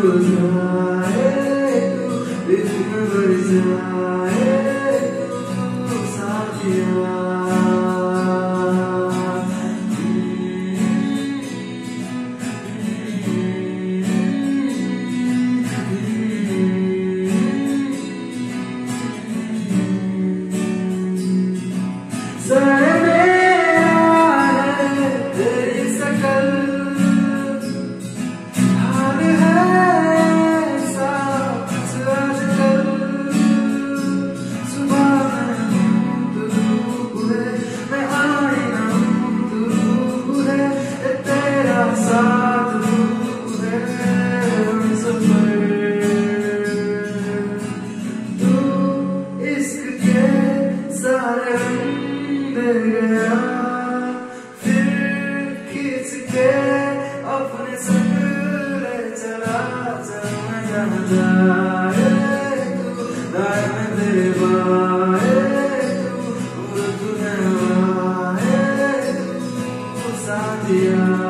जाए तू, इतना बढ़ जाए तू साथिया। गया फिर खींच के अपने संग ले चला जहाँ जाए तू, राह में तेरे बाए तू, तूने वाए तू साथिया।